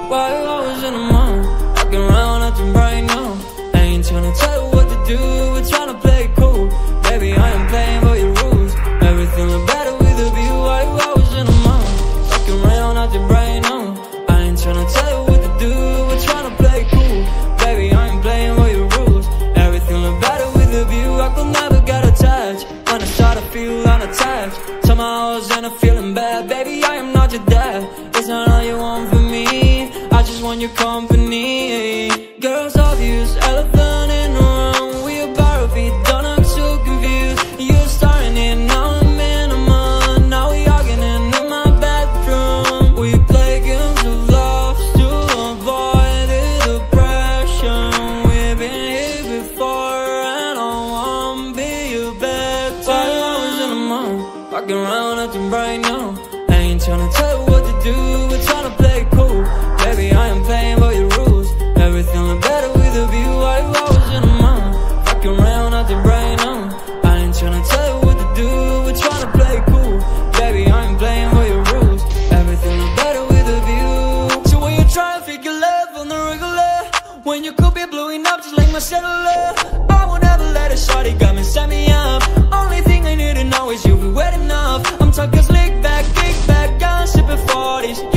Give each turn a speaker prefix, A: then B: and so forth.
A: Why you always in the mood? Walking around acting right now. I ain't tryna tell you what to do, we're tryna play it cool. Baby, I am playing by your rules. Everything look better with a view. Why you always in the mood? Walking around acting right now. I ain't tryna tell you what to do, we're tryna play it cool. Baby, I ain't playing by your rules. Everything look better with a view. I could never get attached. When I start to feel unattached, somehow I was in a feeling bad. Baby, I am not your dad. It's not all you want from me, I just want your company. Girls obvious, elephant in the room. We a borrow feet, don't act so confused. You're starting it, now I'm in a month. Now we arguing in my bedroom. We play games of love to avoid the depression. We've been here before and I wanna be your bed. Why you always in the mood? Walking around acting right now. I ain't tryna tell you what to do, we're tryna play it cool. Baby, I am playing by your rules. Everything look better with a view. Why you always in the mood? Walking around acting right now. I ain't tryna tell you what to do, we're tryna play it cool. Baby, I am playing by your rules. Everything look better with a view. So when you try to figure love on the regular, when you could be blowing up just like my cellular, I won't ever let a shorty come and set me up. Only thing I need to know is you be wet enough. I'm talking slick back, kick back, gun sipping 40s.